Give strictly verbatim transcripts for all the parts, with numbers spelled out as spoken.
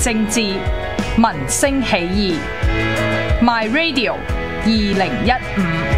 政治，民聲起義。My Radio 二零一五。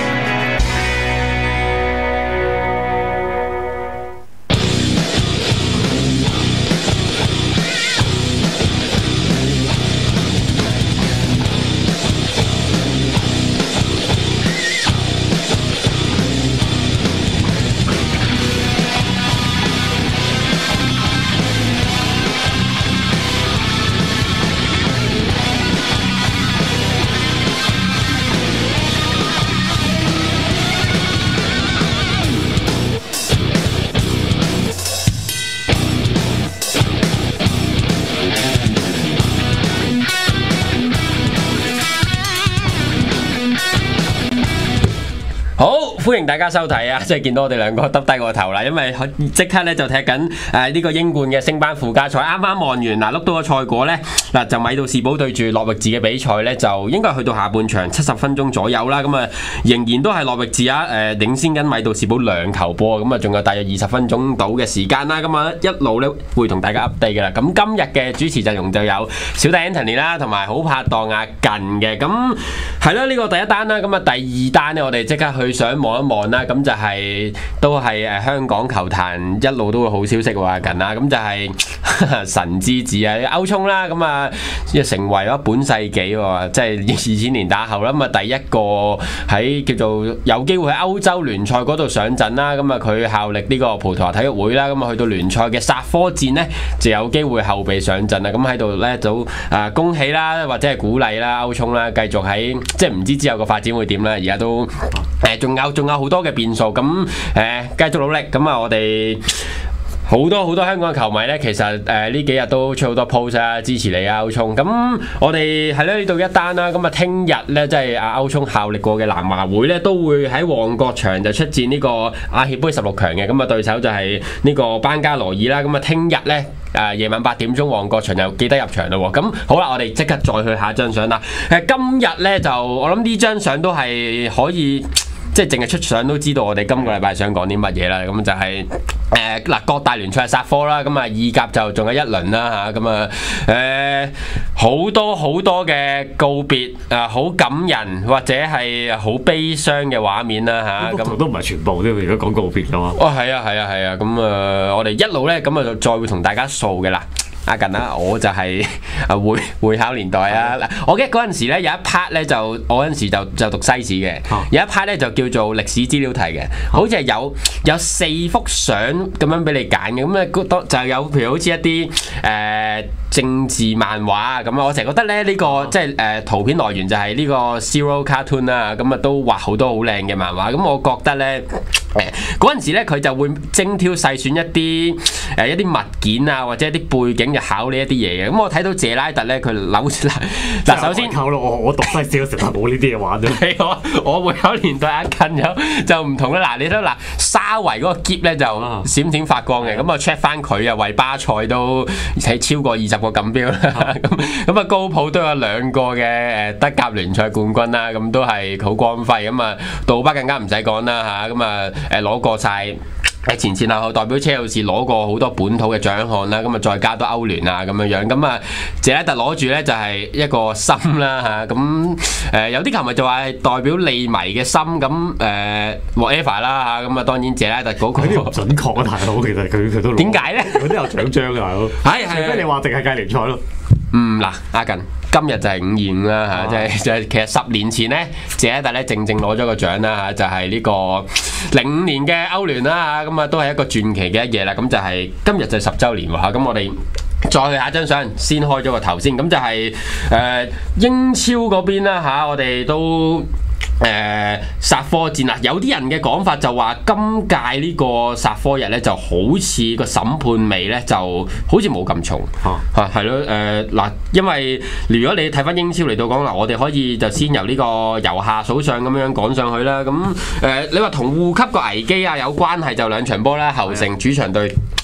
歡迎大家收睇啊！即係見到我哋兩個耷低個頭啦，因為即刻咧就踢緊誒呢個英冠嘅升班附加賽，啱啱望完嗱，碌到個賽果咧嗱，就米杜士堡對住諾域治嘅比賽咧，就應該去到下半場七十分鐘左右啦。咁啊，仍然都係諾域治啊誒領先緊米杜士堡兩球波，咁啊仲有大約二十分鐘到嘅時間啦。咁啊一路咧會同大家 update 嘅啦。咁今日嘅主持陣容就有小弟 Anthony 啦，同埋好拍檔阿近嘅。咁係啦，呢個第一單啦。咁啊第二單咧，我哋即刻去上網一望啦，咁就係、是、都係誒香港球壇一路都會好消息喎近啦，咁就係、是、神之子啊歐聰啦，咁啊成為咗本世紀喎，即係二千年打後啦，咁啊第一個喺叫做有機會喺歐洲聯賽嗰度上陣啦，咁啊佢效力呢個葡萄牙體育會啦，咁啊去到聯賽嘅煞科戰呢，就有機會後備上陣啦，咁喺度呢，就啊恭喜啦，或者係鼓勵啦歐聰啦，繼續喺即係唔知之後個發展會點啦，而家都誒仲有仲有好多嘅變數，咁誒繼續努力，咁啊我哋好多好多香港嘅球迷呢，其實誒呢、呃、幾日都出好多 post 啊，支持你啊歐聰，咁我哋係咧呢度一單啦，咁啊聽日呢，即係阿歐聰效力過嘅南華會呢，都會喺旺角場就出戰呢個亞協杯十六強嘅，咁啊對手就係呢個班加羅爾啦，咁啊聽日呢。誒夜、呃、晚八點鐘旺角場又記得入場咯喎，咁好啦，我哋即刻再去下一張相啦。誒、呃、今日呢，就我諗呢張相都係可以，即係淨係出相都知道我哋今個禮拜想講啲乜嘢啦。咁就係誒嗱各大聯賽煞科啦，咁啊意甲就仲有一輪啦嚇，咁啊誒好多好多嘅告別啊，好、呃、感人或者係好悲傷嘅畫面啦嚇。咁、啊、 都唔係全部都如果講告別嘅嘛。 哦係啊係啊係啊，咁啊、呃、我哋一路咧咁啊就再會同大家數嘅啦。阿近啦，我就係啊會會考年代啊！嗱，我記得嗰陣時咧有一 part 咧就我嗰陣時就就讀西史嘅，有一 part 咧就叫做歷史資料題嘅，好似係有有四幅相咁樣俾你揀嘅，咁咧就有譬如好似一啲誒、呃、政治漫畫啊咁啊，我成日覺得咧呢、呢個即係誒圖片來源就係呢個 Zero Cartoon 啦，咁啊都畫好多好靚嘅漫畫，咁我覺得咧誒嗰陣時咧佢就會精挑細選一啲誒、呃、一啲物件啊或者一啲背景。就考呢一啲嘢嘅，咁我睇到謝拉特咧，佢扭嗱首先， 我我讀西史嗰時冇呢啲嘢玩啫。 我我會考年代阿近有就唔同啦。嗱，你睇嗱沙維嗰個喼咧就閃閃發光嘅，咁啊 check 翻佢啊，為巴塞都睇超過二十個錦標啦。咁咁啊高普都有兩個嘅誒德甲聯賽冠軍啦，咁都係好光輝。咁啊杜巴更加唔使講啦嚇，咁啊誒攞過晒。誒前前後後代表車路士攞過好多本土嘅獎項啦，咁啊再加多歐聯啊咁樣樣，咁啊謝拉特攞住咧就係一個心啦嚇，咁誒有啲球迷就話係代表利迷嘅心，咁誒 whatever 啦嚇，咁啊當然謝拉特嗰個佢啲唔準確啊大佬，其實佢佢都點解咧？ 佢都有獎章㗎大佬，係係，除非你話淨係計聯賽咯。嗯嗱，阿近今日就係五二五啦嚇，即係就係其實十年前咧，謝拉特咧正正攞咗個獎啦嚇，就係呢個零五年嘅歐聯啦嚇，咁啊都係一個傳奇嘅一夜啦，咁就係今日就係十週年喎嚇，咁我哋再去下張相，先開咗個頭先，咁就係、是、誒、呃、英超嗰邊啦嚇，我哋都。誒煞科戰啊！有啲人嘅講法就話今屆呢個煞科日咧就好似個審判味咧就好似冇咁重嚇係咯誒嗱，因為如果你睇翻英超嚟到講嗱，我哋可以就先由呢個由下數上咁樣講上去啦。咁誒、呃、你話同護級個危機啊有關係就兩場波啦，侯城主場對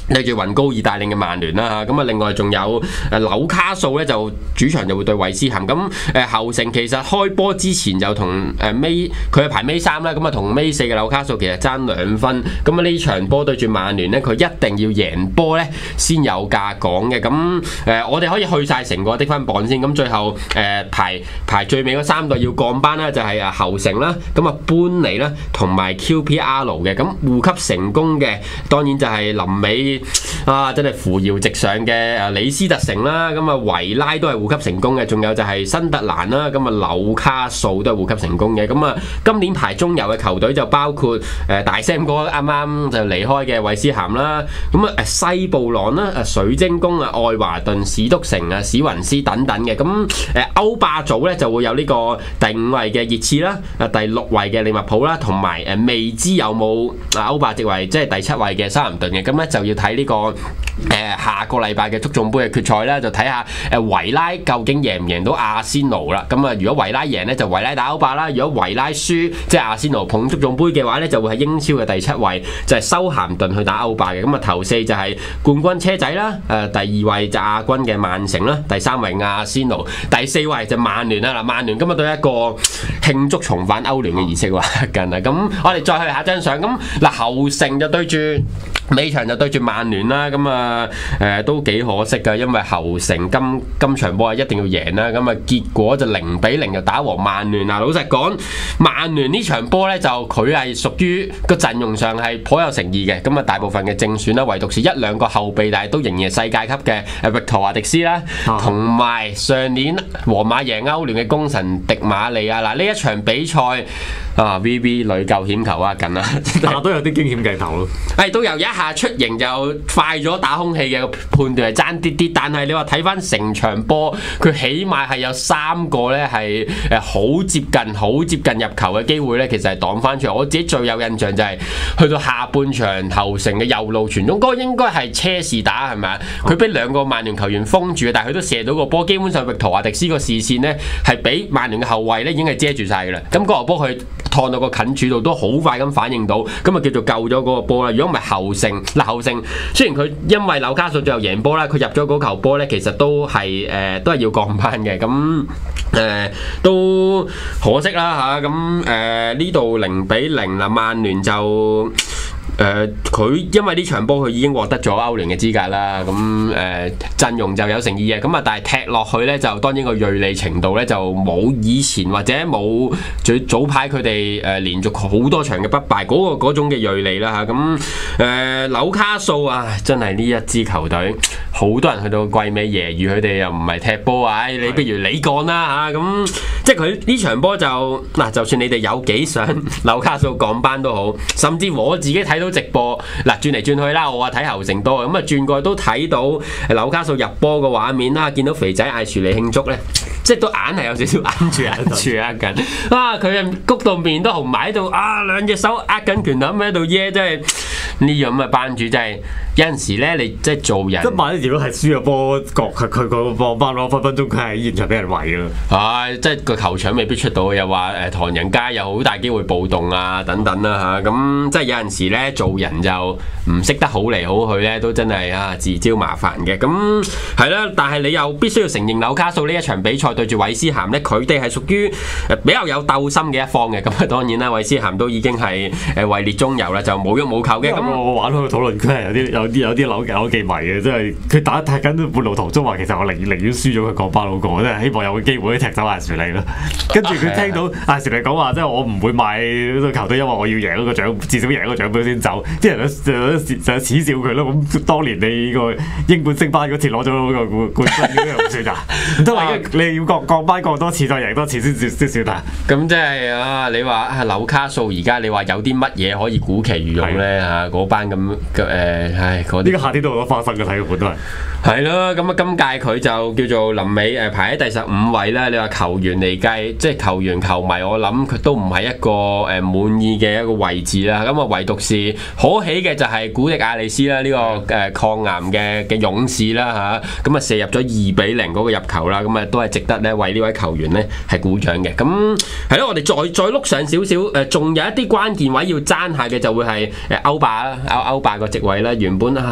對住雲高爾帶領嘅曼聯啦嚇，咁啊另外仲有誒紐卡素咧就主場就會對韋斯咸，咁誒後城其實開波之前就同誒尾佢係排尾三啦，咁啊同尾四嘅紐卡素其實爭兩分，咁啊呢場波對住曼聯咧佢一定要贏波咧先有價講嘅，咁誒我哋可以去晒成個積分榜先，咁最後誒排排最尾嗰三隊要降班啦，就係啊後城啦，咁啊搬尼啦同埋 Q P R 嘅，咁護級成功嘅當然就係臨尾。啊！真係扶搖直上嘅誒李斯特城啦，咁啊維拉都係護級成功嘅，仲有就係新特蘭啦，咁啊紐卡素都係護級成功嘅，咁啊今年排中游嘅球隊就包括誒、呃、大 Sam 哥啱啱就離開嘅韋斯咸啦，咁啊誒西布朗啦、誒水晶宮啊、愛華頓、史篤城啊、史雲斯等等嘅，咁誒歐霸組咧就會有呢個第五位嘅熱刺啦，啊第六位嘅利物浦啦，同埋誒未知有冇啊歐霸席位即係第七位嘅修咸頓嘅，咁咧就要睇呢、這個。誒、呃、下個禮拜嘅足總杯嘅決賽啦，就睇下誒維拉究竟贏唔贏到阿仙奴啦。咁啊，如果維拉贏咧，就維拉打歐霸啦；如果維拉輸，即係阿仙奴捧足總杯嘅話咧，就會係英超嘅第七位，就係、是、修咸頓去打歐霸嘅。咁啊，頭四就係冠軍車仔啦，誒、呃、第二位就亞軍嘅曼城啦，第三位阿仙奴，第四位就曼聯啦。嗱，曼聯今日都係一個慶祝重返歐聯嘅儀式喎，近啊。咁我哋再去下張相，咁嗱後城就對住。尾場就對住曼聯啦，咁啊誒都幾可惜㗎，因為侯城今今場波係一定要贏啦，咁啊結果就零比零就打和曼聯啊！老實講，曼聯呢場波咧就佢係屬於個陣容上係頗有誠意嘅，咁啊大部分嘅正選啦，唯獨是一兩個後備，但係都仍然係世界級嘅誒域陀華迪斯啦，同埋、啊、上年皇馬贏歐聯嘅功臣迪馬利亞嗱，呢一場比賽啊 V V 屢救險球啊緊啊， 但係都有啲驚險鏡頭咯， 係都有一下出營就快咗打空氣嘅判斷係爭啲啲，但係你話睇翻成場波，佢起碼係有三個咧係誒好接近、好接近入球嘅機會咧，其實係擋翻出嚟。我自己最有印象就係、是、去到下半場後城嘅右路傳中，嗰、那個應該係車士打係咪啊？佢俾兩個曼聯球員封住，但係佢都射到個波，基本上域陀華迪斯個視線咧係俾曼聯嘅後衞咧已經係遮住晒㗎啦。咁嗰球波佢趟到個近柱度都好快咁反應到，咁啊叫做救咗嗰個波啦。如果唔係後城，嗱後城雖然佢因為紐卡素最後贏波啦，佢入咗嗰球波咧，其實都係誒、呃、都係要降班嘅，咁誒、呃、都可惜啦嚇。咁誒呢度零比零啦，曼聯就。誒佢、呃、因為呢場波佢已經獲得咗歐聯嘅資格啦，咁誒、呃、陣容就有誠意嘅，咁啊但係踢落去咧就當然個鋭利程度咧就冇以前或者冇最早排佢哋誒連續好多場嘅不敗嗰、那個嗰種嘅鋭利啦嚇，咁誒紐卡素啊真係呢一支球隊，好多人去到季尾揶揄佢哋又唔係踢波啊，你不如你講啦嚇，咁即係佢呢場波就嗱、啊，就算你哋有幾想紐卡素降班都好，甚至我自己睇到。直播嗱轉嚟轉去啦，我話睇侯城多咁啊，轉過去都睇到紐卡素入波嘅畫面啦，見到肥仔艾殊利慶祝咧，即係都硬係有少少揞住揞住握緊，啊佢啊谷到面都紅埋喺度，啊兩隻手握緊拳頭咁喺度耶，真係呢樣咁嘅班主真係有陣時咧，你即係做人。即係萬一如果係輸咗波，佢佢個放班咯，分分鐘佢喺現場俾人圍咯。唉，即係個球場未必出到，又話誒唐人街有好大機會暴動啊等等啦嚇，咁即係有陣時咧。做人就唔識得好嚟好去咧，都真係啊自招麻煩嘅。咁係啦，但係你又必須要承認紐卡素呢一場比賽對住韋斯咸咧，佢哋係屬於比較有鬥心嘅一方嘅。咁啊當然啦，韋斯咸都已經係誒位列中游啦，就冇喐冇扣嘅。咁我，我玩開個討論區係有啲有啲有啲扭扭記迷嘅，即係佢打踢緊半路途中話，其實我寧寧願輸咗佢降班好過，即係希望有個機會踢走艾殊利啦。跟住佢聽到艾殊利講話，即係我唔會買呢個球隊，因為我要贏嗰個獎，至少贏嗰個獎杯先走。啲人就就就恥笑佢咯。咁當年你個英冠升班嗰次攞咗嗰個冠軍，咁又唔算啊？唔通話你要降降班降多次再贏多次先先先算啊？咁即係啊！你話啊紐卡素而家你話有啲乜嘢可以古奇遇用咧嚇？嗰班咁嘅誒，唉嗰啲呢個夏天都好多花生嘅，睇個盤都係。係咯，咁啊今屆佢就叫做臨尾誒排喺第十五位啦。你話球員嚟計，即係球員球迷，我諗佢都唔係一個誒滿意嘅一個位置啦。咁啊唯獨是可喜嘅就係古迪亞利斯啦，呢、這個誒、呃、抗癌嘅嘅勇士啦嚇，咁啊射入咗二比零嗰個入球啦，咁啊都係值得咧為呢位球員咧係鼓掌嘅。咁係咯，我哋再再碌上少少誒，仲有一啲關鍵位要爭下嘅就會係誒歐霸啦，歐歐霸個席位啦，原本啊〜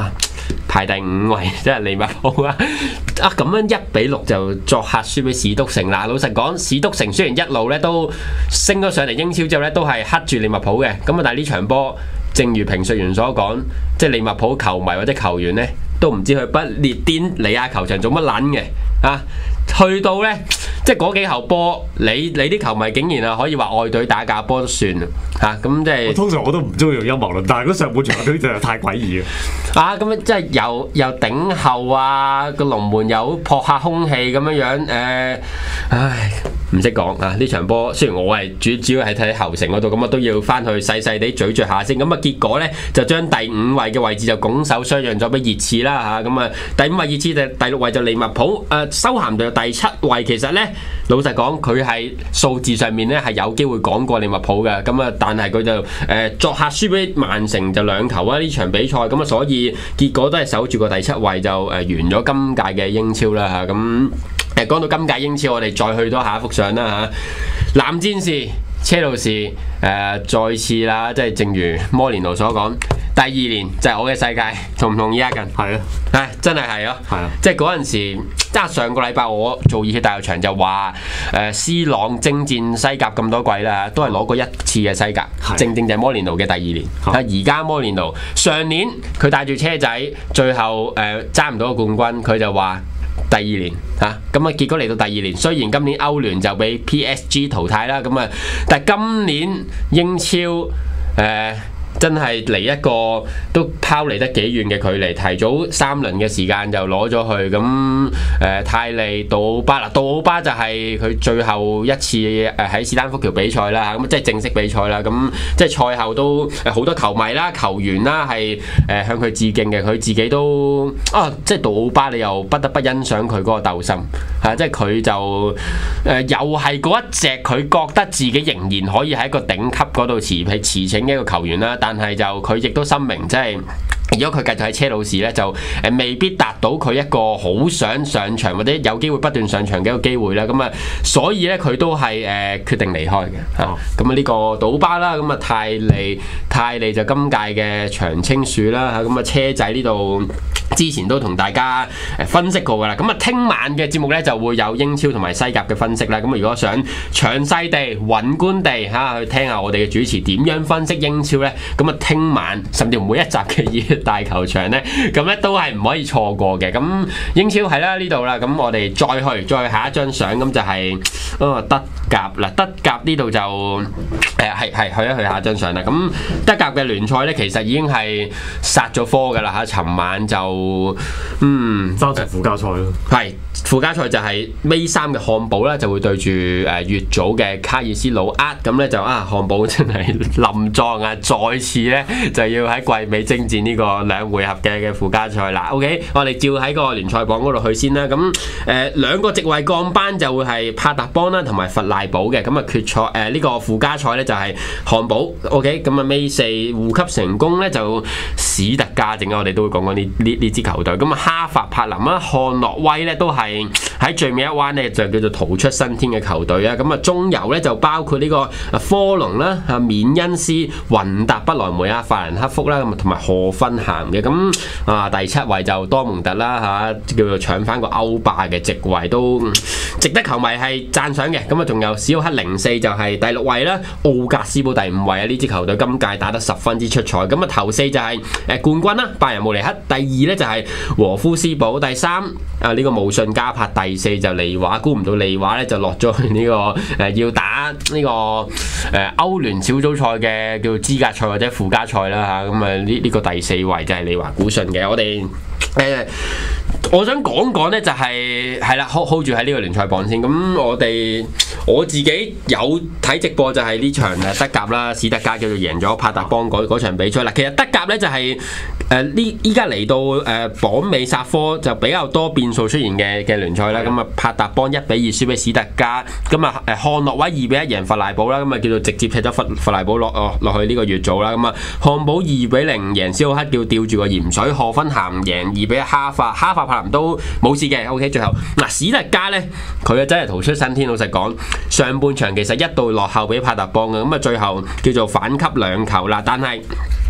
排第五位，即係利物浦啊！啊咁樣一比六就作客輸俾史篤城啦。老實講，史篤城雖然一路咧都升咗上嚟英超之後咧，都係黑住利物浦嘅。咁啊，但係呢場波，正如評述員所講，即係利物浦球迷或者球員咧，都唔知佢不列顛尼亞球場做乜撚嘅啊！去到咧，即係嗰幾球波，你你啲球迷竟然啊可以話外隊打假波都算嚇，咁、啊、即係通常我都唔中意用陰謀論，但係嗰上半場嗰啲就係太詭異嘅。 啊，咁樣即係又又頂後啊，個龍門又撲下空氣咁樣樣，誒、呃，唉，唔識講啊！呢場波雖然我係主主要係睇後城嗰度，咁我都要翻去細細地咀嚼下先。咁啊，結果咧就將第五位嘅位置就拱手相讓咗俾熱刺啦嚇。咁啊，第五位熱刺，第第六位就利物浦，誒、呃，修咸頓第七位。其實咧，老實講，佢係數字上面咧係有機會講過利物浦嘅。咁啊，但係佢就誒、呃、作客輸俾曼城就兩球啊！呢場比賽咁啊，所以結果都係守住個第七位就誒、呃、完咗今屆嘅英超啦嚇。咁誒講到今屆英超，我哋再去多下一幅相啦嚇。藍戰士車路士誒、呃、再次啦，即係正如摩連奴所講，第二年就係我嘅世界，同唔同意啊？近係啊， 唉，真係係咯，係啊，即係嗰陣時，即係上個禮拜我做熱血大球場就話誒 C 朗征戰西甲咁多季啦，都係攞過一次嘅西甲，正正就係摩連奴嘅第二年。而家摩連奴上年佢帶住車仔，最後誒爭唔到個冠軍，佢就話第二年嚇，咁啊結果嚟到第二年，雖然今年歐聯就俾 P S G 淘汰啦，咁啊，但係今年英超誒。呃真係離一個都拋離得幾遠嘅距離，提早三輪嘅時間就攞咗去。咁誒、呃、泰利杜奧巴啦，杜奧巴就係佢最後一次誒喺史丹福橋比賽啦，咁即係正式比賽啦。咁即係賽後都好多球迷啦、球員啦係誒向佢致敬嘅。佢自己都啊，即係杜奧巴，你又不得不欣賞佢嗰個鬥心嚇、啊，即係佢就誒、呃、又係嗰一隻佢覺得自己仍然可以喺一個頂級嗰度持持騁嘅一個球員啦。但係就佢亦都深明，即係如果佢繼續喺車路士咧，就誒未必達到佢一個好想上場或者有機會不斷上場嘅一個機會啦。咁啊，所以咧佢都係誒、呃、決定離開嘅嚇。咁啊呢個杜巴啦，咁啊泰利泰利就今屆嘅長青樹啦嚇。咁啊車仔呢度之前都同大家誒分析過噶啦。咁啊聽晚嘅節目咧就會有英超同埋西甲嘅分析啦。咁啊如果想詳細地、宏觀地嚇去聽下我哋嘅主持點樣分析英超咧，咁啊聽晚甚至每一集嘅熱血大球場咧，咁咧都係唔可以錯過嘅。咁英超係啦呢度啦，咁我哋再去再去下一張相，咁就係、是、哦德甲啦，德甲呢度就誒係係去一去下一張相啦。咁德甲嘅聯賽咧，其實已經係殺咗科噶啦嚇。尋晚就嗯爭場附加賽咯， 係附加賽就係尾三嘅漢堡啦，就會對住誒乙組嘅卡爾斯魯厄。咁咧就啊漢堡真係冧莊啊，再次咧就要喺季尾征戰呢個兩回合嘅嘅附加賽啦。OK， 我哋照喺個聯賽榜嗰度去先啦。咁誒、呃、兩個席位降班就會係帕特邦啦同埋弗賴堡嘅。咁啊決賽誒呢、呃這個附加賽咧就係漢堡。OK， 咁啊尾四護級成功咧就史特加，陣間我哋都會講講呢呢呢支球隊。咁啊哈法柏林啦、漢諾威咧都係喺最尾一彎咧就叫做逃出生天嘅球隊啊。咁啊中游咧就包括呢個科隆啦、啊緬恩斯、雲達不萊梅啊、法蘭克福啦，咁啊同埋荷芬咸嘅。咁啊第七位就多蒙特啦嚇、啊，叫做搶翻個歐霸嘅席位，都值得球迷係讚賞嘅。咁啊仲有史浩克零四就係第六位啦，奧格斯堡第五位啊。呢支球隊今屆打得十分之出彩。咁啊頭四就係誒冠軍啦，拜仁慕尼黑。第二咧就係和夫斯堡，第三啊呢、這個慕遜加柏，第四就利華。估唔到利華咧就落咗去呢個誒、呃、要打呢、這個誒歐聯小組賽嘅叫做資格賽或者附加賽啦嚇。咁啊呢呢、這個第四位就係利華古遜嘅。我哋誒、呃、我想講講咧就係係啦 hold hold 住喺呢個聯賽榜先。咁我哋我自己有睇直播就係呢場誒德甲啦，史特加叫做贏咗帕特邦嗰嗰場比賽啦。其實德甲咧就係誒呢依家嚟到誒、呃、榜尾殺科就比較多變數出現嘅嘅聯賽啦。咁啊帕特邦一比二輸俾史特加，咁啊誒漢諾威二比一贏弗賴堡啦，咁啊叫做直接踢咗弗弗賴堡落哦落去呢個乙組啦。咁啊漢堡二比零贏史浩克，叫吊住個鹽水。荷芬咸贏二比一哈法，哈法柏林都冇事嘅。OK， 最後嗱、啊、史特加咧佢啊真係逃出生天。老實講，上半場其實一度落後俾帕特邦嘅，咁啊最後叫做反擊兩球啦，但係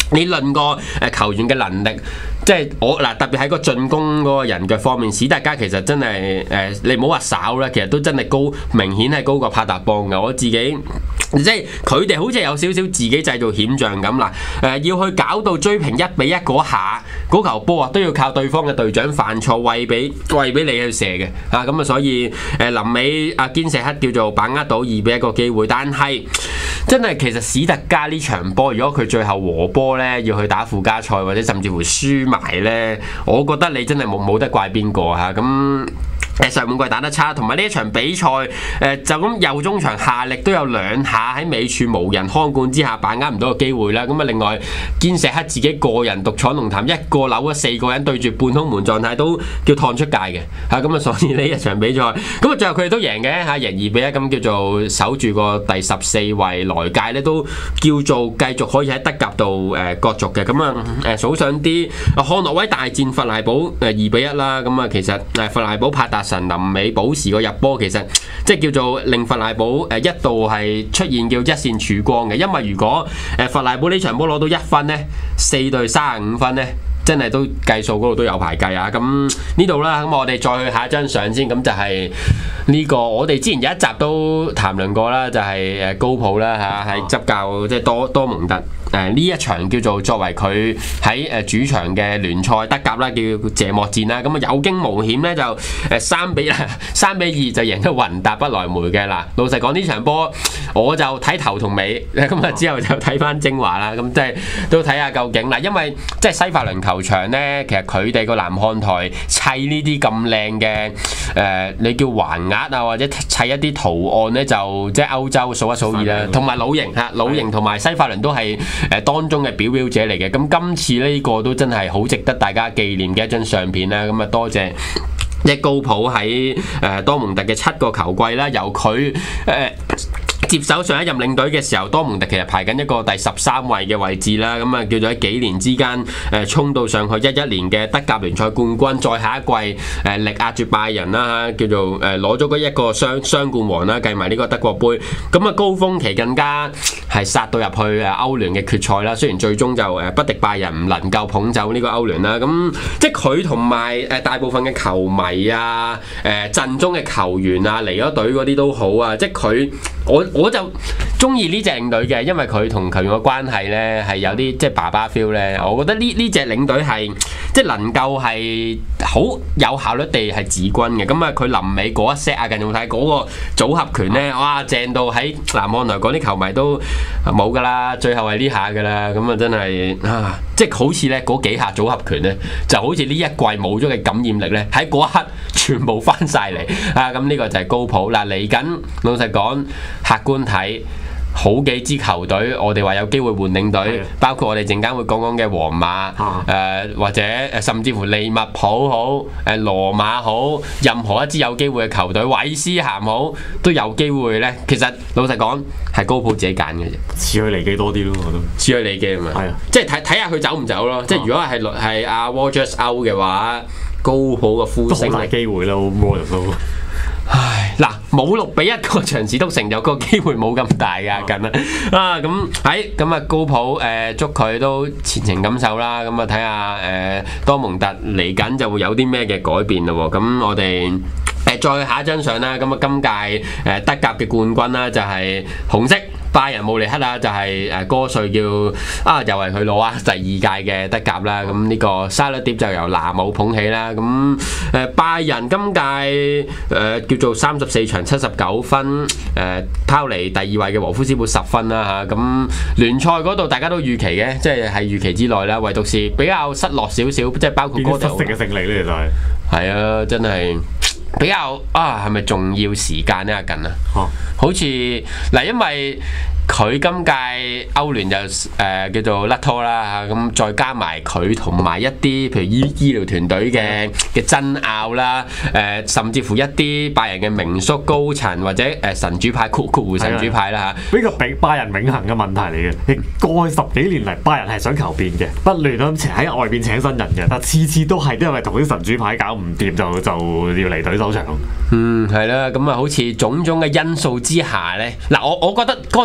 你論個誒球員嘅能力，即係我嗱特別喺個進攻嗰個人腳方面，史特加其實真係誒、呃，你唔好話少啦，其實都真係高，明顯係高過帕達邦嘅。我自己即係佢哋好似有少少自己製造險象咁啦。誒、呃、要去搞到追平一比一嗰下，嗰球波啊都要靠對方嘅隊長犯錯餵俾餵俾你去射嘅嚇。咁啊，所以誒臨尾阿堅石克叫做把握到二比一個機會，但係真係其實史特加呢場波，如果佢最後和波呢，要去打附加賽或者甚至乎輸埋呢，我覺得你真係冇冇得怪邊個嚇咁。誒上半季打得差，同埋呢一場比賽誒、呃、就咁右中場下力都有兩下喺尾處無人看管之下把握唔到個機會啦。咁啊另外堅石克自己個人獨闖龍潭，一個扭咗四個人對住半空門狀態都叫趟出界嘅嚇。咁啊所以呢一場比賽咁啊最後佢哋都贏嘅嚇，贏二比一咁叫做守住個第十四位來屆咧，都叫做繼續可以喺德甲度誒角逐嘅。咁啊誒數上啲漢諾威大戰弗賴堡誒二比一啦。咁啊其實誒弗賴堡帕達神臨尾保時個入波，其實即係叫做令弗賴堡誒一度係出現叫一線曙光嘅，因為如果誒弗賴堡呢場波攞到一分呢，四對三十五分呢，真係都計數嗰度都有排計啊！咁呢度啦，咁我哋再去下一張相先，咁就係呢個我哋之前有一集都談論過啦，就係誒高普啦嚇，係執教即係多多蒙特。誒呢一場叫做作為佢喺誒主場嘅聯賽德甲啦，叫謝幕戰啦，咁啊有驚無險咧就誒三比三比二就贏咗雲達不萊梅嘅啦。老實講呢場波我就睇頭同尾，咁啊之後就睇翻精華啦，咁即係都睇下究竟啦，因為即係西法倫球場咧，其實佢哋個南看台砌呢啲咁靚嘅誒，你叫橫額啊，或者砌一啲圖案咧，就即係歐洲數一數二啦，同埋老營嚇，老營同埋西法倫都係誒當中嘅表表者嚟嘅，咁今次呢個都真係好值得大家紀念嘅一張相片啦，咁啊多謝即係高普喺誒多蒙特嘅七個球季啦，由佢誒。呃接手上一任領隊嘅時候，多蒙特其實排緊一個第十三位嘅位置啦，咁啊叫做喺幾年之間誒衝到上去一一年嘅德甲聯賽冠軍，再下一季誒力壓住拜仁啦，叫做誒攞咗嗰一個雙雙冠王啦，計埋呢個德國杯，咁啊高峰期更加係殺到入去誒歐聯嘅決賽啦，雖然最終就誒不敵拜仁，唔能夠捧走呢個歐聯啦，咁即係佢同埋誒大部分嘅球迷啊、誒陣中嘅球員啊、離咗隊嗰啲都好啊，即係佢我。我就中意呢隻領隊嘅，因為佢同球員嘅關係呢係有啲即係爸爸 feel 呢。我覺得呢呢隻領隊係即係能夠係好有效率地係治軍嘅。咁啊，佢臨尾嗰一 set 啊，近仲睇嗰個組合拳呢，哇正到喺南岸來講啲球迷都冇㗎啦，最後係呢下㗎啦。咁啊真係啊，即係好似呢嗰幾下組合拳呢，就好似呢一季冇咗嘅感染力呢，喺嗰一刻全部翻晒嚟啊！咁呢個就係高普嗱，嚟緊老實講客觀睇好幾支球隊，我哋話有機會換領隊，包括我哋陣間會講講嘅皇馬，誒、呃、或者甚至乎利物浦好，誒、呃、羅馬好，任何一支有機會嘅球隊，韋斯咸好，都有機會呢。其實老實講係高普自己揀嘅啫， 似去利基多啲咯，我都似去利基啊嘛，係啊，即係睇睇下佢走唔走咯。即係如果係係阿 Rodgers out 嘅話，高普嘅呼聲都好大機會啦 Rodgers 都。 唉，嗱冇六比一個場次都成就個機會冇咁大㗎近啦啊咁喺咁啊高普誒、呃、祝佢都前程錦繡啦，咁啊睇下誒多蒙特嚟緊就會有啲咩嘅改變咯喎，咁我哋誒、呃、再下一張相啦，咁啊今屆誒、呃、德甲嘅冠軍啦就係、是、紅色。拜仁慕尼黑啊，就係誒哥瑞叫啊，又係佢攞啊第二屆嘅德甲啦。咁呢個沙律碟就由拿姆捧起啦。咁誒拜仁今屆誒、呃、叫做三十四場七十九分，誒、呃、拋離第二位嘅和夫斯堡十分啦嚇。咁聯賽嗰度大家都預期嘅，即係係預期之內啦。唯獨是比較失落少少，即係包括哥迪奧嘅勝利咧，其實係係啊，真係比較啊，係咪仲要時間呢？阿近啊， 哦、 好似嗱，因為佢今屆歐聯就誒、呃、叫做甩拖啦嚇，咁再加埋佢同埋一啲譬如醫醫療團隊嘅嘅爭拗啦，誒、呃、甚至乎一啲拜仁嘅名宿高層或者誒神主派括括弧神主派啦嚇， 呢個比拜仁永恆嘅問題嚟嘅。過去十幾年嚟，拜仁係想求變嘅，不斷咁喺外邊請新人嘅，但次次都係因為同啲神主牌搞唔掂，就就要離隊收場。 嗯，係啦，咁啊好似種種嘅因素之下咧，嗱我我覺得哥迪奧拿下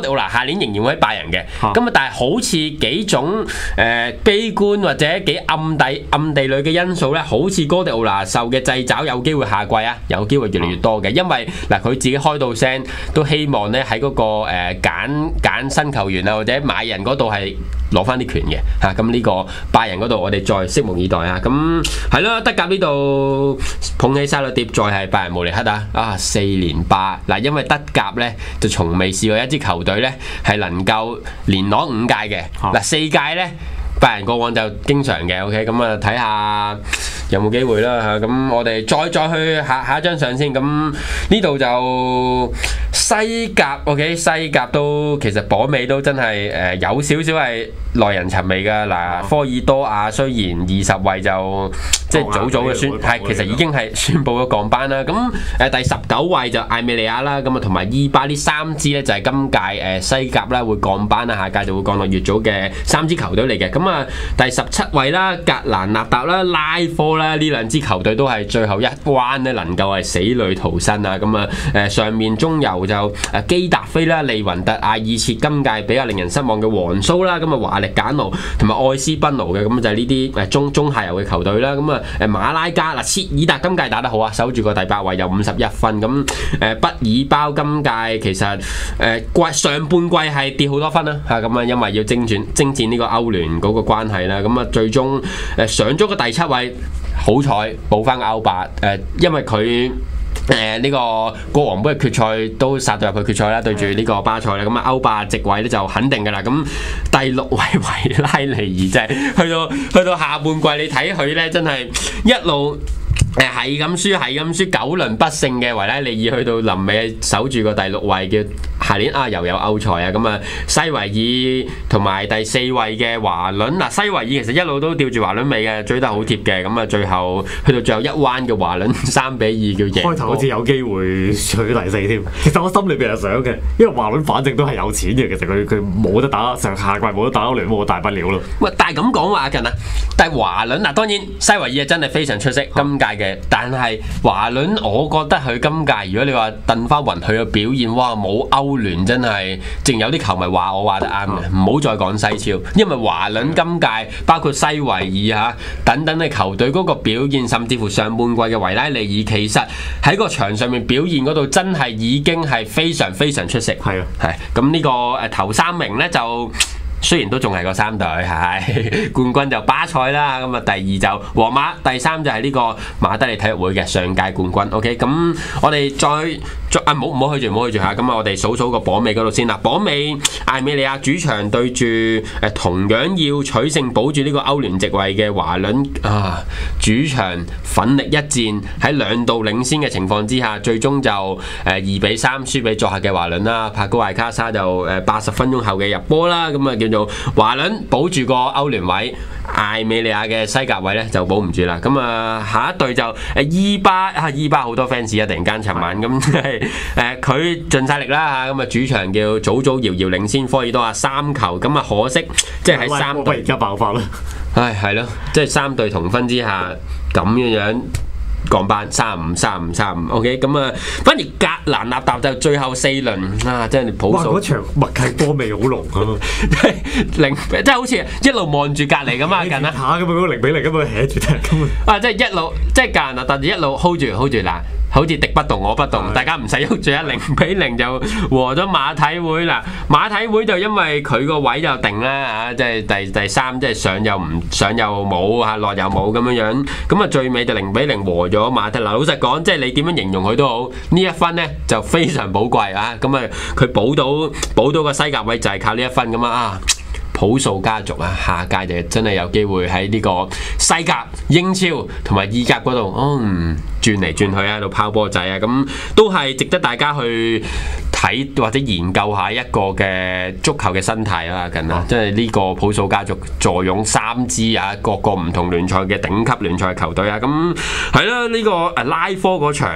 下年仍然會喺拜仁嘅。咁啊，但係好似幾種誒、呃、悲觀或者幾暗底暗地裏嘅因素咧，好似哥迪奧拿受嘅掣肘有機會下季啊，有機會越嚟越多嘅，因為嗱佢自己開到聲都希望咧喺嗰個誒揀揀新球員啊或者買人嗰度係攞翻啲權嘅嚇。咁、啊、呢個拜仁嗰度我哋再拭目以待啊。咁係咯，德甲呢度捧起沙律碟再係拜仁慕尼黑啊，啊四連霸嗱，因為德甲咧就從未試過一支球隊咧係能夠連攞五屆嘅嗱，四屆咧拜仁過往就經常嘅。OK， 咁啊睇下有冇機會啦嚇。咁我哋再再去下下一張相先。咁呢度就西甲 OK， 西甲都其實榜尾都真係誒、呃、有少少係耐人尋味㗎嗱。科爾多亞雖然二十位就即係早早嘅宣係其實已經係宣布咗降班啦。咁誒、呃、第十九位就艾美利亞啦，咁啊同埋伊巴呢三支咧就係、是、今屆誒、呃、西甲啦會降班啦，下屆就會降落乙組嘅三支球隊嚟嘅。咁啊第十七位啦，格蘭納達啦、拉科啦呢兩支球隊都係最後一關咧能夠係死裏逃生啊。咁啊誒上面中游就誒基達菲啦、利雲特、阿爾切，今屆比較令人失望嘅皇蘇啦，咁啊華力簡奴同埋愛斯賓奴嘅，咁就係呢啲誒中中下游嘅球隊啦。咁啊誒馬拉加嗱，切爾達今屆打得好啊，守住個第八位有五十一分。咁誒畢爾包今屆其實誒季、呃、上半季係跌好多分啦嚇，咁啊因為要征戰征戰呢個歐聯嗰個關係啦，咁啊最終誒上咗個第七位，好彩補翻個歐霸誒，因為佢。誒呢、呃這個國王杯嘅決賽都殺到入去決賽啦，對住呢個巴塞啦，咁啊歐霸席位咧就肯定㗎啦。咁第六位維拉利爾真係去到去到下半季，你睇佢咧真係一路誒係咁輸係咁輸九輪不勝嘅維拉利爾，去到臨尾守住個第六位，叫下年啊又有歐賽啊。咁啊西維爾同埋第四位嘅華倫嗱，西維爾其實一路都吊住華倫尾嘅，追得好貼嘅。咁啊最後去到最後一彎嘅華倫三比二叫贏。開頭好似有機會取第四添。其實我心裏邊係想嘅，因為華倫反正都係有錢嘅，其實佢佢冇得打上下季冇得打歐聯，冇大不了咯。 喂，但係咁講話阿近啊，但係華倫嗱當然西維爾真係非常出色，今屆嘅。但係華倫，我覺得佢今屆如果你話鄧翻雲佢嘅表現，哇冇歐聯真係，淨有啲球迷話我話得啱嘅，唔好再講西超，因為華倫今屆包括西維爾嚇等等嘅球隊嗰個表現，甚至乎上半季嘅維拉利爾，其實喺個場上面表現嗰度真係已經係非常非常出色。 係啊， 係咁呢個誒頭三名呢就。雖然都仲係個三隊，係冠軍就巴塞啦，咁啊第二就皇馬，第三就係呢個馬德里體育會嘅上屆冠軍。OK， 咁我哋再再啊，唔好唔好去住，唔好去住嚇。咁啊，我哋數數個榜尾嗰度先啦。榜尾艾美利亞主場對住誒同樣要取勝保住呢個歐聯席位嘅華倫啊，主場奮力一戰，喺兩度領先嘅情況之下，最終就誒二比三輸俾作客嘅華倫啦。帕高艾卡沙就誒八十分鐘後嘅入波啦，咁啊叫做華倫保住個歐聯位，艾美利亞嘅西甲位咧就保唔住啦。咁啊下一隊就誒伊巴啊，伊巴好多 fans 啊，突然間尋晚咁係誒佢盡晒力啦嚇，咁啊主場叫早早遙遙領先科爾多亞三球，咁啊可惜即係喺三隊而家爆發啦， 唉係咯，即係三隊同分之下咁樣樣。降班三五三五三五 ，OK， 咁啊，反而格蘭納達就最後四輪啊，真係普數。 哇！嗰場默契波味好濃啊， 零即係好似一路望住隔離咁啊，近啦下咁啊，嗰個零比零咁啊，hea住踢咁啊，即係一路即係格蘭納達一路 hold 住 hold 住嗱。好似敵不動我不動，大家唔使喐住啊！零比零就和咗馬體會啦。馬體會就因為佢個位就定啦嚇，即係第第三，即係上又唔上又冇嚇，落又冇咁樣樣。咁啊最尾就零比零和咗馬體。嗱老實講，即係你點樣形容佢都好，呢一分呢就非常寶貴啊！咁啊佢補到補到個西甲位就係靠呢一分咁啊！普數家族啊，下屆就真係有機會喺呢個西甲、英超同埋意甲嗰度，嗯，轉嚟轉去喺度拋波仔啊，咁都係值得大家去睇或者研究下一個嘅足球嘅生態啦，近啊，即係呢個普數家族坐擁三支啊，各個唔同聯賽嘅頂級聯賽球隊啊，咁係啦，呢個誒拉科嗰場，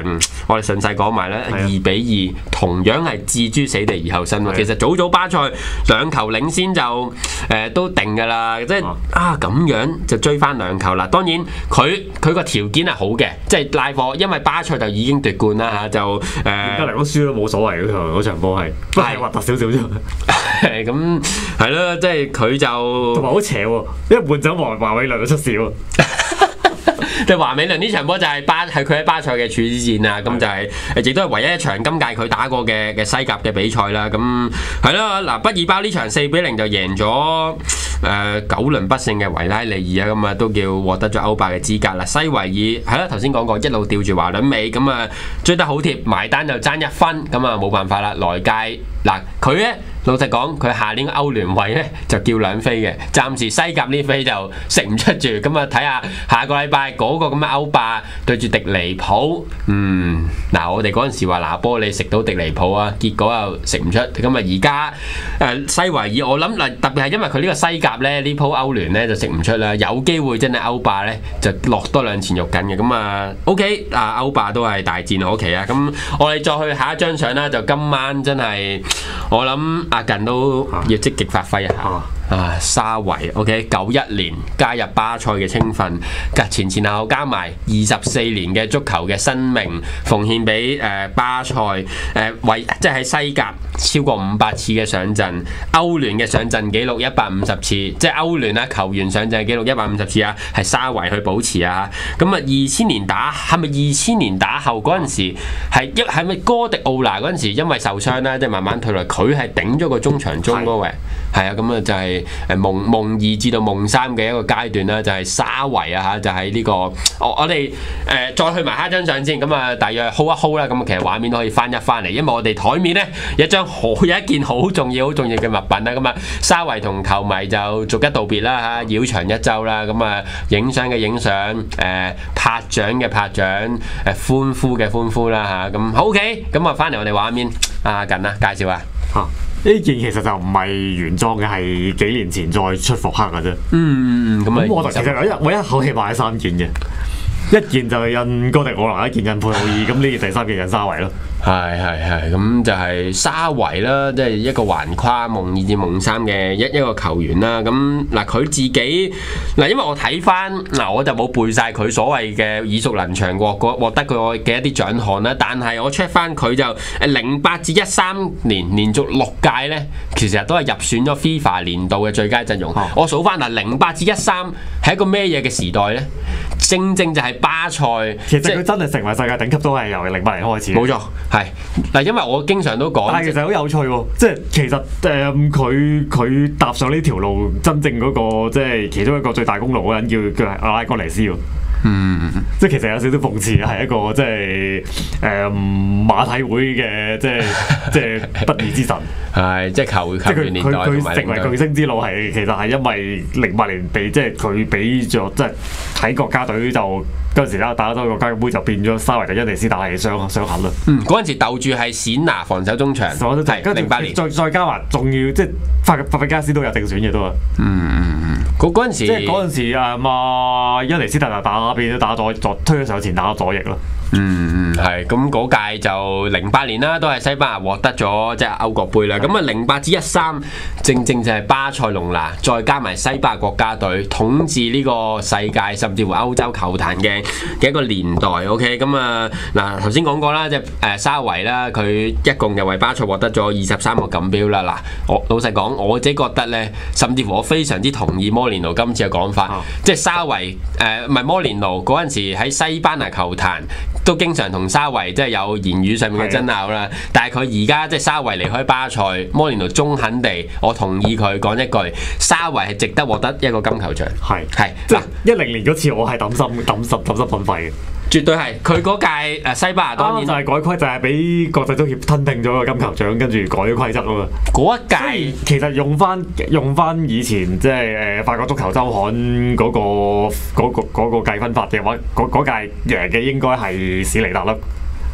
我哋順勢講埋啦，二比二同樣係置諸死地而後生喎。其實早早巴塞兩球領先就誒、呃、都定㗎啦，即係啊咁樣就追翻兩球啦。當然佢佢個條件係好嘅，即係拉貨，因為巴塞就已經奪冠啦嚇，就誒而家嚟講輸都冇所謂嗰場嗰場波係，不過係核突少少啫。 咁係咯，即係佢就同埋好邪喎，一換走華華偉倫就出事喎。 即係華美倫呢場波就係巴係佢喺巴塞嘅處子戰啊，咁就係亦都係唯一一場今屆佢打過嘅嘅西甲嘅比賽啦。咁係咯，嗱，畢爾包呢場四比零就贏咗誒、呃、九輪不勝嘅維拉利爾啊，咁啊都叫獲得咗歐霸嘅資格啦。西維爾係啦，頭先講過一路吊住華倫尾，咁啊追得好貼，埋單就爭一分，咁啊冇辦法啦。來屆嗱佢咧。老實講，佢下年歐聯位咧就叫兩飛嘅，暫時西甲呢飛就食唔出住，咁啊睇下下個禮拜嗰個咁嘅歐霸對住迪尼普，嗯，嗱我哋嗰陣時話拿波利食到迪尼普啊，結果又食唔出，咁啊而家誒西維爾我諗嗱特別係因為佢呢個西甲咧呢鋪歐聯咧就食唔出啦，有機會真係歐霸咧就落多兩錢肉緊嘅，咁啊 OK 啊歐霸都係大戰可期啊，咁我哋再去下一張相啦，就今晚真係我諗。阿近都要積極發揮一下啊！沙維 OK， 九一年加入巴塞嘅青訓，前前後後加埋二十四年嘅足球嘅生命，奉獻俾誒巴塞誒為即係喺西甲超過五百次嘅上陣，歐聯嘅上陣紀錄一百五十次，即係歐聯啊球員上陣紀錄一百五十次啊，係沙維去保持啊！咁啊二千年打係咪二千年打後嗰陣時係一係咪哥迪奧拿嗰陣時因為受傷啦，即係慢慢退落，佢係頂咗個中場中嗰位，係啊，咁啊就係誒夢夢二至到夢三嘅一個階段啦，就係、是、沙維啊嚇，就喺、是、呢、這個我我哋誒、呃、再去埋下一張相先，咁啊大約 hold 一 hold 啦，咁其實畫面都可以翻一翻嚟，因為我哋台面咧有一張好有一件好重要好重要嘅物品啦，咁啊沙維同球迷就逐一道別啦嚇，繞場一週啦，咁啊影相嘅影相，誒、呃、拍掌嘅拍掌，誒、呃、歡呼嘅歡呼啦嚇，咁、啊、OK，咁啊翻嚟我哋畫面啊近啦，介紹下。 啊呢件其實就唔係原裝嘅，係幾年前再出復刻嘅啫。嗯嗯嗯，咁咁我就其實我一我一口氣買咗三件嘅，一件就印哥迪奧拿，一件印佩奧爾，咁呢件第三件印沙維咯。 係係係，咁就係沙維啦，即係一個橫跨夢二至夢三嘅一一個球員啦。咁嗱佢自己嗱，因為我睇翻嗱，我就冇背晒佢所謂嘅耳熟能詳獲獲獲得佢嘅一啲獎項啦。但係我 check 翻佢就誒零八至一三年連續六屆咧，其實都係入選咗 FIFA 年度嘅最佳陣容。哦、我數翻嗱，零八至一三係一個咩嘢嘅時代咧？正正就係巴塞， 其實佢真係成為世界頂級都係由零八年開始。 冇錯。係嗱，因為我經常都講， 但係其實好有趣喎，即係其實誒佢佢踏上呢條路，真正嗰、嗰個即係其中一個最大功勞嗰人叫叫阿拉哥尼斯喎。嗯，即係其實有少少諷刺，係一個即係誒、呃、馬體會嘅即係即係不義之神。係即係球球員年代同埋成為巨星之路係其實係因為零八年被即係佢俾咗即係喺國家隊就嗰陣時啦，打咗國家杯就變咗沙維特恩尼斯，但係傷傷痕啦。嗯，嗰陣時鬥住係冼拿防守中場，係零八年再再加埋仲要即係法法比加斯都有定選嘅都啊。嗯嗯嗯，嗰嗰陣時即係嗰陣時啊嘛，恩尼斯特就打變咗打左左推咗上前打咗左翼咯。嗯嗯，係咁嗰屆就零八年啦，都係西班牙獲得咗即係歐國杯啦。咁啊零八至一三，正正就係巴塞隆拿再加埋西班牙國家隊統治呢個世界甚至乎歐洲球壇嘅嘅一個年代。OK，咁啊嗱頭先講過啦，即係誒沙維啦，佢一共就為巴塞獲得咗二十三個錦標啦。嗱，我老實講，我自己覺得咧，甚至乎我非常之同意摩連奴今次嘅講法，哦、即係沙維誒唔係摩連奴嗰陣時喺西班牙球壇。都經常同沙維即係有言語上面嘅爭拗啦，但係佢而家即係沙維離開巴塞，摩連奴中肯地，我同意佢講一句，沙維係值得獲得一個金球獎。係係嗱，一零年嗰次我係抌心抌心抌心粉肺嘅。絕對係，佢嗰屆誒西班牙當然就係改規，就係俾國際足協吞併咗個金球獎，跟住改咗規則啊嘛。嗰一屆其實用翻用翻以前即係誒法國足球週刊嗰個嗰個嗰個計分法嘅話，嗰嗰屆贏嘅應該係史尼達啦。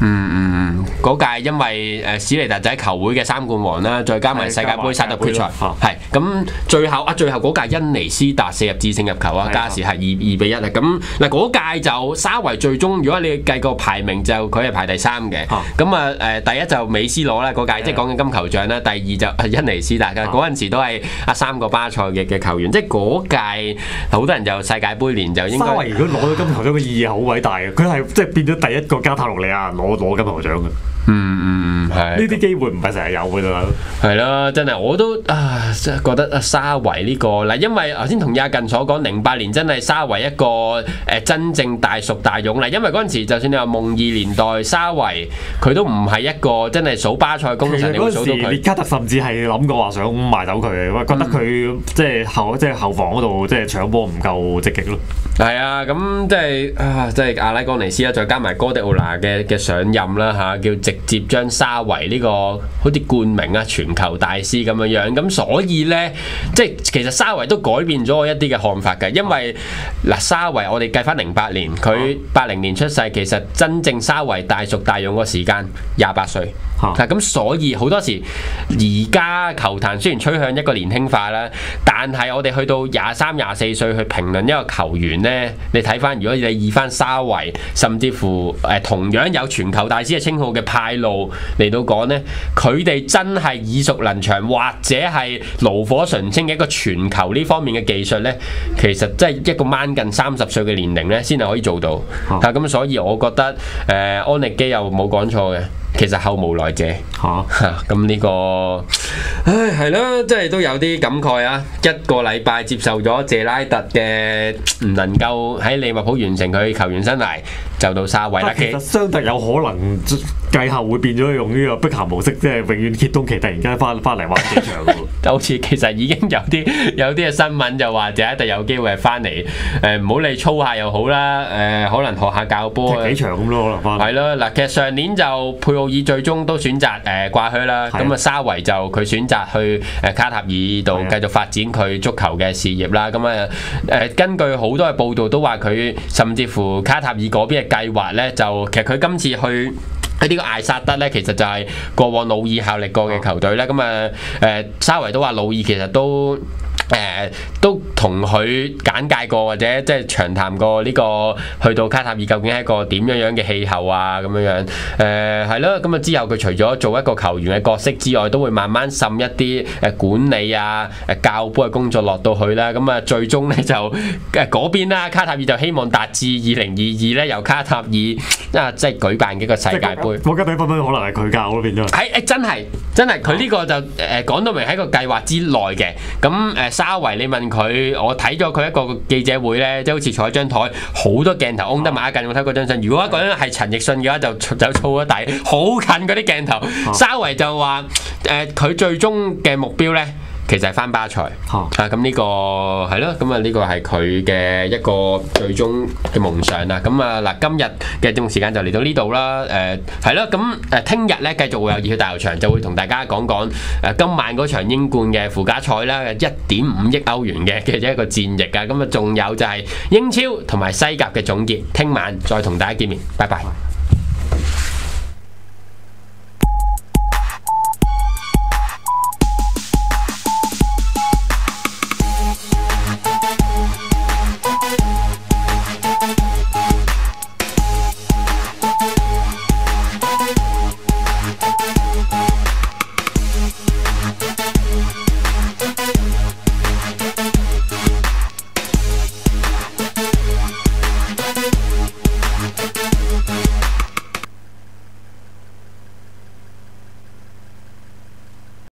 嗯嗯，嗰屆因為誒史尼達仔球會嘅三冠王啦，再加埋世界盃殺入決賽，係咁最後啊，最後嗰屆恩尼斯達射入致勝入球啊，加時係二二比一啊。咁嗱嗰屆就沙維最終，如果你計個排名就佢係排第三嘅。咁啊誒第一就美斯攞啦嗰屆，即係講緊金球獎啦。第二就係恩尼斯達嘅嗰陣時都係啊三個巴塞嘅嘅球員，即係嗰屆好多人就世界盃年就應該。沙維如果攞到金球獎嘅意義係好偉大嘅，佢係即係變咗第一個加泰羅尼亞攞攞金球獎嘅。 嗯嗯，係。呢啲機會唔係成日有㗎咋。 係咯，真係我都啊，真係覺得啊沙維呢個嗱，因為頭先同阿近所講，零八年真係沙維一個誒真正大熟大勇啦。因為嗰陣時，就算你話夢二年代沙維，佢都唔係一個真係數巴塞功臣，你會數到佢。列卡特甚至係諗過話想賣走佢嘅，覺得佢即係後即係後防嗰度即係搶波唔夠積極咯。係啊，咁即係啊，即係阿拉岡尼斯啦，再加埋哥迪奧拿嘅嘅上任啦嚇，叫直接將沙維呢個好似冠名啊全球大師咁樣樣，咁所以呢，即係其實沙維都改變咗我一啲嘅看法嘅，因為嗱沙維我哋計翻零八年，佢八零年出世，其實真正沙維大熟大勇個時間廿八歲。嗱咁所以好多時而家球壇雖然趨向一個年輕化啦，但係我哋去到廿三、廿四歲去評論一個球員呢，你睇翻如果你以翻沙維，甚至乎誒、呃、同樣有全球大師嘅稱號嘅派路嚟到講呢，佢哋真係耳熟能詳，或者係爐火純青嘅一個全球呢方面嘅技術呢，其實真係一個掹近三十歲嘅年齡呢先係可以做到。嚇咁、啊、所以我覺得誒、呃、安力基又冇講錯嘅。其實後無來者嚇嚇咁呢個，唉係咯，即係都有啲感慨啊！一個禮拜接受咗謝拉特嘅唔能夠喺利物浦完成佢球員生涯，就到沙維啦。 其實相特有可能繼後會變咗用呢個碧咸模式，即係永遠揭東期，突然間翻翻嚟玩幾場喎。 就好似其實已經有啲有啲嘅新聞就話謝拉特有機會係翻嚟，誒唔好理操下又好啦，誒、呃、可能學下教波幾場咁咯，可能翻。 係咯，嗱，其實上年就佩奧爾最終都選擇誒掛靴啦，咁啊的沙維就佢選擇去誒卡塔爾度繼續發展佢足球嘅事業啦。咁啊誒根據好多嘅報道都話佢甚至乎卡塔爾嗰邊嘅計劃咧，就其實佢今次去。喺呢個艾薩德咧，其實就係過往魯爾效力過嘅球隊咧。咁啊誒，沙維都話魯爾其實都誒、呃、都同佢簡介過，或者即係長談過呢個去到卡塔爾究竟係一個點樣樣嘅氣候啊咁樣樣誒係咯。咁啊之後佢除咗做一個球員嘅角色之外，都會慢慢滲一啲誒管理啊誒教波嘅工作落到去啦。咁啊最終咧就誒嗰邊啦，卡塔爾就希望達至二零二二咧，由卡塔爾啊即係舉辦幾個世界盃。 國家隊分分可能係佢教咯，變咗係誒真係真係佢呢個就誒、呃、講到明喺個計劃之內嘅。咁誒、呃、沙維你問佢，我睇咗佢一個記者會咧，即係好似坐喺張台，好多鏡頭擁得埋一近。我睇嗰張相，如果一個人係陳奕迅嘅話，就就燥咗底，好近嗰啲鏡頭。啊、沙維就話誒佢最終嘅目標咧，其實係翻巴塞啊！咁呢、這個係咯，咁啊呢個係佢嘅一個最終嘅夢想啦。咁啊嗱，今日嘅節目時間就嚟到呢度啦。誒係咯，咁誒聽日咧繼續會有熱血大球場，就會同大家講講誒今晚嗰場英冠嘅附加賽啦，一點五億歐元嘅嘅一個戰役啊。咁啊仲有就係英超同埋西甲嘅總結，聽晚再同大家見面，拜拜。